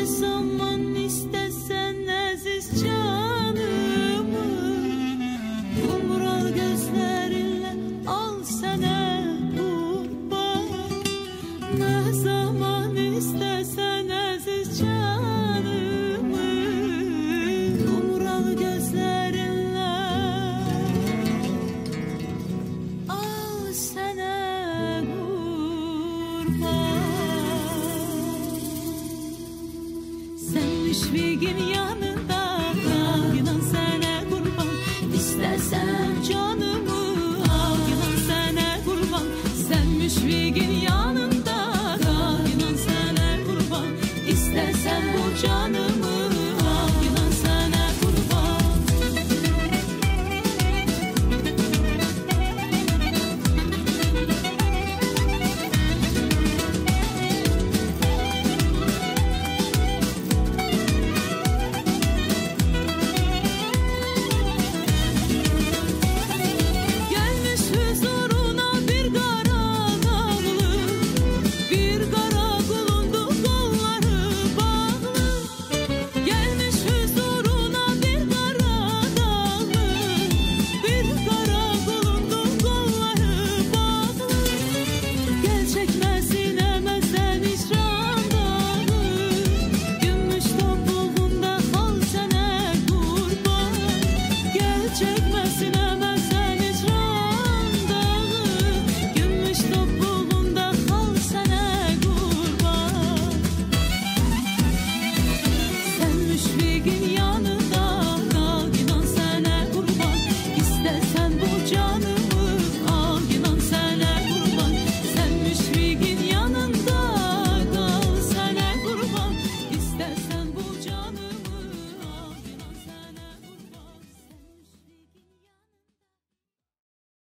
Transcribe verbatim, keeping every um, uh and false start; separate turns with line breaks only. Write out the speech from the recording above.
zaman istesen aziz canımı, kumral gözlerinle al sana kurban. Ne zaman istesen aziz canımı, kumral gözlerinle al sana kurban. Sen müşfikin yanında kal, inan sana kurban. İstersen canımı al, inan sana kurban. Sen müşfikin yanında kal, inan sana kurban. İstersen bu canımı